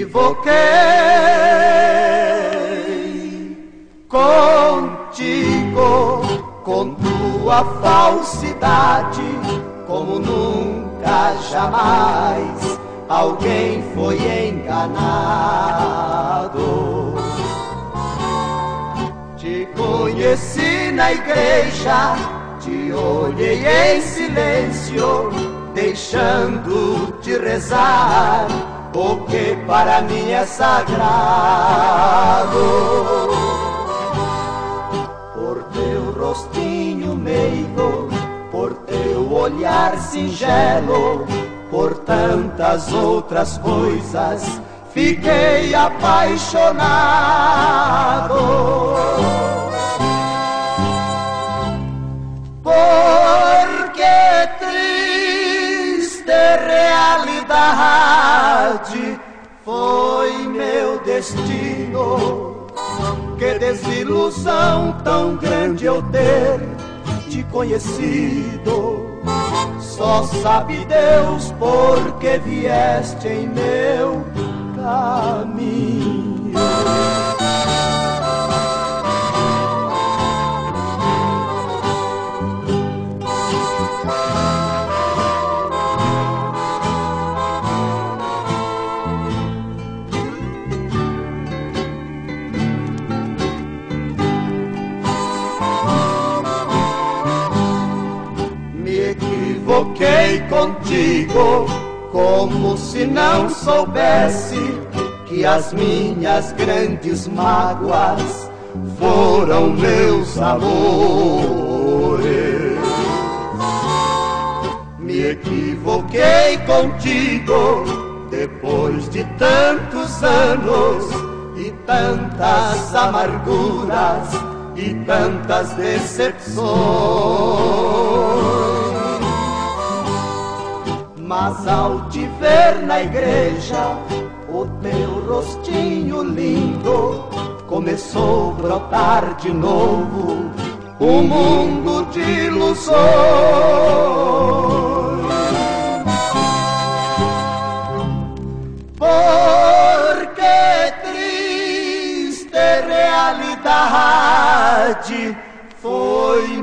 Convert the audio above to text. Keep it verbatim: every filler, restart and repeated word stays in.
equivoquei contigo, com tua falsidade, como nunca jamais alguém foi enganado. Te conheci na igreja, te olhei em silêncio, deixando de rezar o que para mim é sagrado. Por teu rostinho meigo, por teu olhar singelo, por tantas outras coisas, fiquei apaixonado. Porque triste realidade foi meu destino, que desilusão tão grande eu ter te conhecido. Só sabe Deus porque vieste em meu caminho. Equivoquei contigo, como se não soubesse que as minhas grandes mágoas foram meus amores. Me equivoquei contigo, depois de tantos anos e tantas amarguras e tantas decepções. Mas ao te ver na igreja, o teu rostinho lindo começou a brotar de novo um mundo de ilusões. Porque triste realidade foi